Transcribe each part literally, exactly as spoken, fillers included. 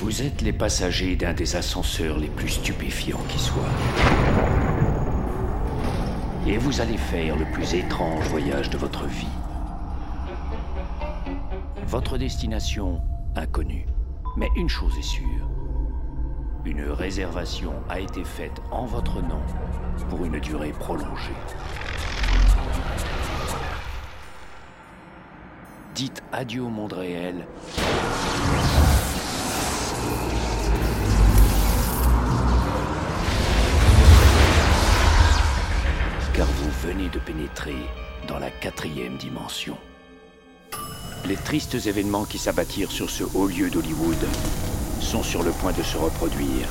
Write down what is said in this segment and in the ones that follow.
Vous êtes les passagers d'un des ascenseurs les plus stupéfiants qui soient. Et vous allez faire le plus étrange voyage de votre vie. Votre destination, inconnue. Mais une chose est sûre. Une réservation a été faite en votre nom pour une durée prolongée. Dites adieu au monde réel. Car vous venez de pénétrer dans la quatrième dimension. Les tristes événements qui s'abattirent sur ce haut lieu d'Hollywood sont sur le point de se reproduire.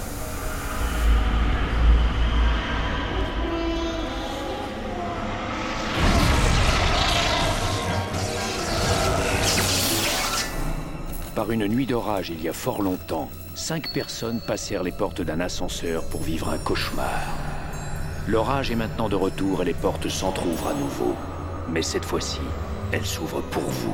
Par une nuit d'orage il y a fort longtemps, cinq personnes passèrent les portes d'un ascenseur pour vivre un cauchemar. L'orage est maintenant de retour et les portes s'entr'ouvrent à nouveau. Mais cette fois-ci, elles s'ouvrent pour vous.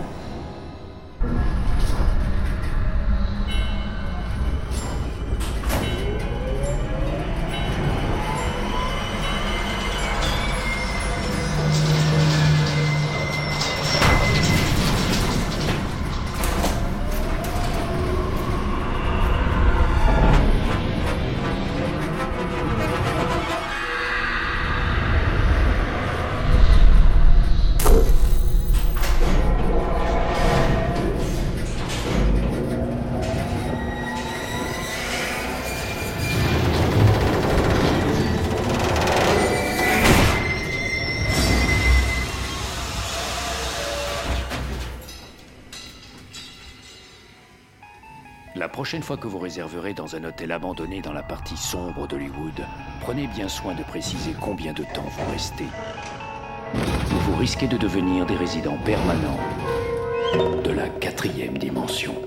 La prochaine fois que vous réserverez dans un hôtel abandonné dans la partie sombre d'Hollywood, prenez bien soin de préciser combien de temps vous restez. Ou vous risquez de devenir des résidents permanents de la quatrième dimension.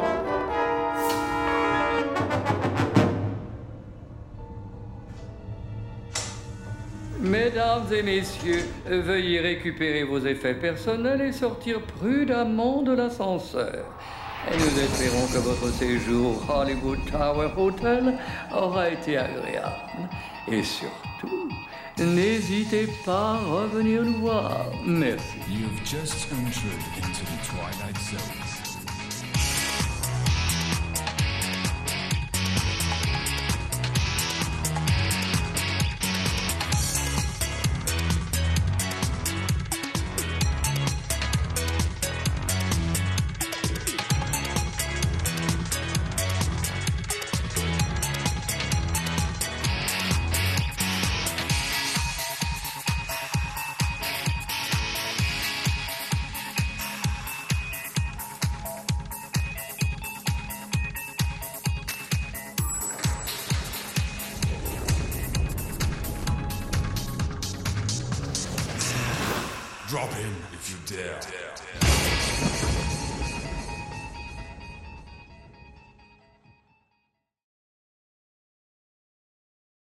Mesdames et messieurs, veuillez récupérer vos effets personnels et sortir prudemment de l'ascenseur. Et nous espérons que votre séjour au Hollywood Tower Hotel aura été agréable. Et surtout, n'hésitez pas à revenir nous voir. Merci. You've just entered into the Twilight Zone. Drop in if you dare.